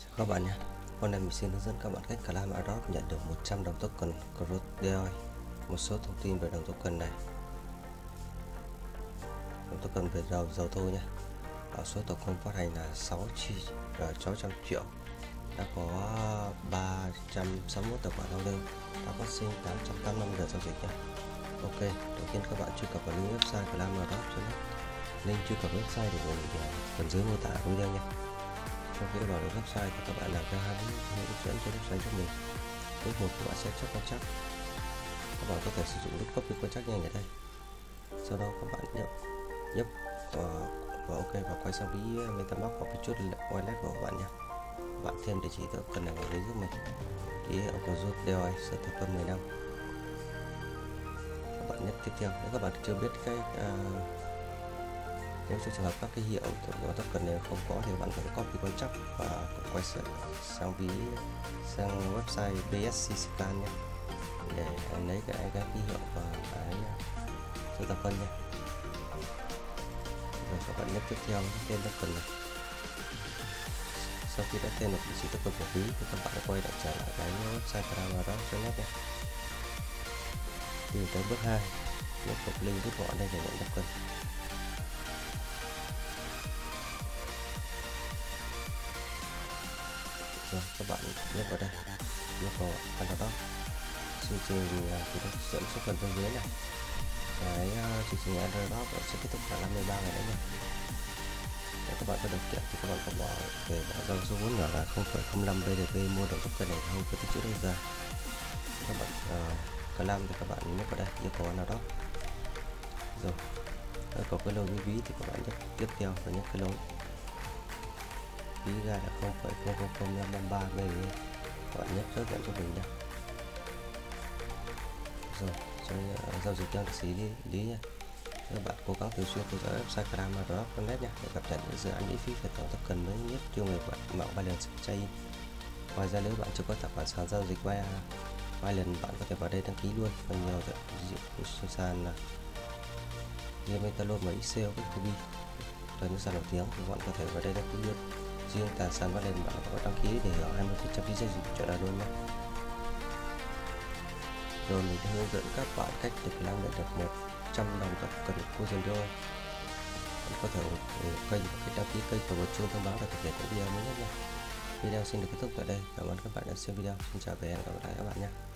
Các bạn nhé, hôm nay mình xin hướng dẫn các bạn cách Clam Adopt nhận được 100 đồng token Crossdale. Một số thông tin về đồng token này. Đồng token về dầu thô nhé. Ở số tổng cộng phát hành là 600 triệu. Đã có 361 tài khoản giao đơn, đã phát sinh 885 lượt giao dịch nhé. Ok, đầu tiên các bạn truy cập vào link website clamadopt.net. Link truy cập website để mình phần dưới mô tả video nhé. Sau khi vào được website thì các bạn làm theo hai hướng dẫn trên website giúp mình. Bước 1, các bạn sẽ check quan trắc. Các bạn có thể sử dụng nút copy quan trắc nhanh ở đây. Sau đó các bạn nhấp vào OK và quay sang ví MetaMask hoặc chút wallet của các bạn nhé. Bạn thêm địa chỉ token này vào dưới giúp mình. Thì Crossdale sẽ thực phân 10 năm. Các bạn nhấp tiếp theo. Nếu các bạn chưa biết cách nếu trong trường hợp các cái hiệu của token này không có thì bạn phải copy quan trắc và quay sang website BSC scan nhé, để lấy cái ký hiệu và cái số tập phân nhé. Rồi các bạn nhấp tiếp theo tên token này. Sau khi đã tên được vị trí token của ví thì các bạn quay lại trở lại cái website clamadopt.net nhé. Đi tới bước 2, nhấp vào link rút gọn đây để nhận token. Rồi các bạn nhấp vào đây, nhấp vào Adopt. Chương trình thì nó dẫn số phần bên dưới này. Cái chương trình Adopt sẽ kết thúc khoảng 53 ngày nữa nha. Để các bạn có điều kiện thì các bạn có bỏ về giao số vốn nhỏ là 0,05 BDP mua được token này không có tích chữ lâu dài. Các bạn Clam thì các bạn nhấp vào đây, yêu cầu Adopt. Rồi có cái lô như ví thì các bạn nhấp tiếp theo và nhấp cái lô ví ra là 0,000553 BDP. Các bạn nhấp xác nhận cho mình nha. Rồi giao dịch đang xử lý nha. Các bạn cố gắng thường xuyên theo dõi website clamadopt.net nhé để cập nhật những dự án miễn phí về tổng token mới nhất chuyên về mạo Binance Chain. Ngoài ra nếu bạn chưa có tài khoản sàn giao dịch Binance, bạn có thể vào đây đăng ký luôn. Và nhiều sàn là như Metalon và Excel với Kobe là những sàn nổi tiếng thì bạn có thể vào đây đăng ký luôn. Riêng tài sàn Binance bạn có thể đăng ký để hưởng 20% phí giao dịch cho là luôn nhé. Rồi mình sẽ hướng dẫn các bạn cách để làm được 100 đồng token Crossdale. Bạn có thể ủng hộ kênh và đăng ký kênh và bật chuông thông báo để cập nhật những video mới nhất nha. Video xin được kết thúc tại đây. Cảm ơn các bạn đã xem video. Xin chào và hẹn gặp lại các bạn nhé.